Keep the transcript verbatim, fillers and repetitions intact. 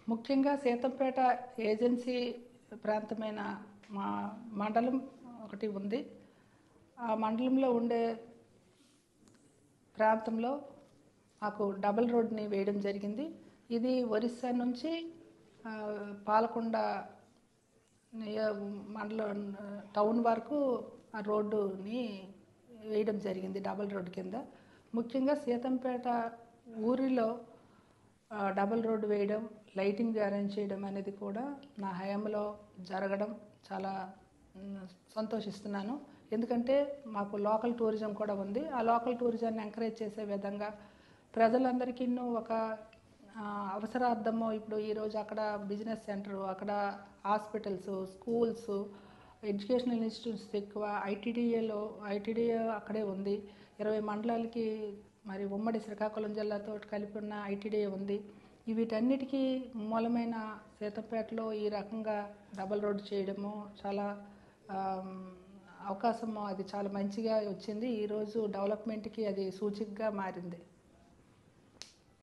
ముఖ్యంగా సీతంపేట ఏజెన్సీ ప్రాంతమైన మా మండలం ఒకటి ఉంది. ఆ మండలంలో ఉండే ప్రాంతంలో మాకు డబుల్ రోడ్ని వేయడం జరిగింది. ఇది ఒరిస్సా నుంచి పాలకొండ మండలం టౌన్ వరకు ఆ రోడ్డుని వేయడం జరిగింది డబుల్ రోడ్డు కింద. ముఖ్యంగా సీతంపేట ఊరిలో డబుల్ రోడ్డు వేయడం, లైటింగ్ అరేంజ్ చేయడం అనేది కూడా నా హయాంలో జరగడం చాలా సంతోషిస్తున్నాను. ఎందుకంటే మాకు లోకల్ టూరిజం కూడా ఉంది. ఆ లోకల్ టూరిజాన్ని ఎంకరేజ్ చేసే విధంగా ప్రజలందరికీ ఒక అవసరార్థము ఇప్పుడు ఈరోజు అక్కడ బిజినెస్ సెంటరు, అక్కడ హాస్పిటల్స్, స్కూల్స్, ఎడ్యుకేషనల్ ఇన్స్టిట్యూట్స్ ఎక్కువ. ఐటీడీఏలో ఐటీడీఏ అక్కడే ఉంది. ఇరవై మండలాలకి మరి ఉమ్మడి శ్రీకాకుళం జిల్లాతో కలిపి ఉన్న ఐటీడీఏ ఉంది. వీటన్నిటికీ మూలమైన సీతంపేటలో ఈ రకంగా డబల్ రోడ్ చేయడము చాలా అవకాశము, అది చాలా మంచిగా వచ్చింది. ఈరోజు డెవలప్మెంట్కి అది సూచికగా మారింది.